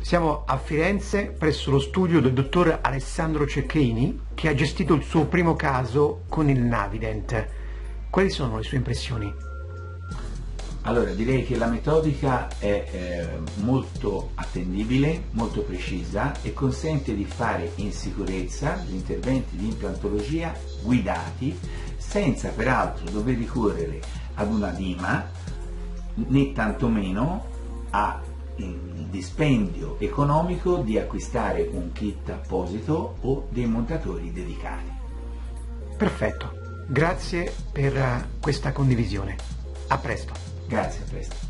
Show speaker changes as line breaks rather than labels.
Siamo a Firenze presso lo studio del dottor Alessandro Ceccherini, che ha gestito il suo primo caso con il Navident. Quali sono le sue impressioni?
Allora, direi che la metodica è molto attendibile, molto precisa e consente di fare in sicurezza gli interventi di implantologia guidati, senza peraltro dover ricorrere ad una DIMA né tantomeno a il dispendio economico di acquistare un kit apposito o dei montatori dedicati.
Perfetto, grazie per questa condivisione. A presto.
Grazie, a presto.